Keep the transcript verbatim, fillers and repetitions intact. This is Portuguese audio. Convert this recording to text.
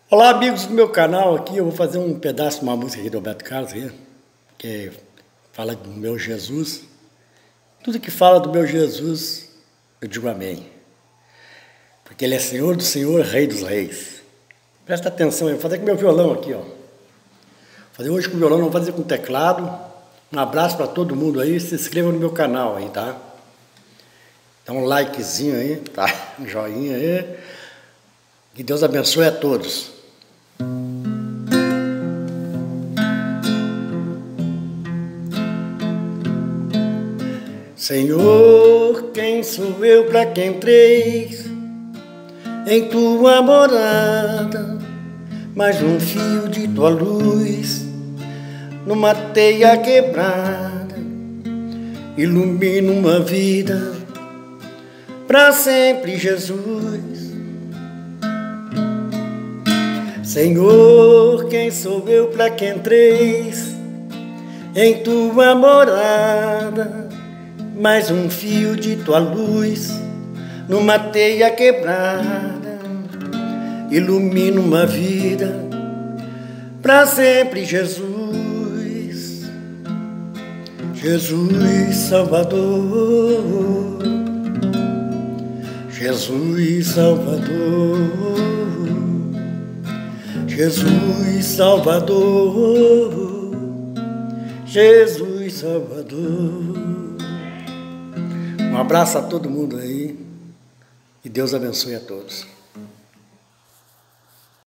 Olá, amigos do meu canal. Aqui eu vou fazer um pedaço de uma música aqui do Roberto Carlos, aqui, que fala do meu Jesus. Tudo que fala do meu Jesus, eu digo amém. Porque Ele é Senhor do Senhor, Rei dos Reis. Presta atenção, eu vou fazer com meu violão aqui, ó. Vou fazer hoje com o violão, não vou fazer com teclado. Um abraço para todo mundo aí, se inscreva no meu canal aí, tá? Dá um likezinho aí, tá? Um joinha aí. Que Deus abençoe a todos. Senhor, quem sou eu para que entreis em tua morada? Mais um fio de tua luz numa teia quebrada, ilumina uma vida para sempre, Jesus. Senhor, quem sou eu para que entreis em tua morada? Mais um fio de tua luz numa teia quebrada, ilumina uma vida para sempre, Jesus. Jesus Salvador, Jesus Salvador, Jesus Salvador, Jesus Salvador. Um abraço a todo mundo aí e Deus abençoe a todos.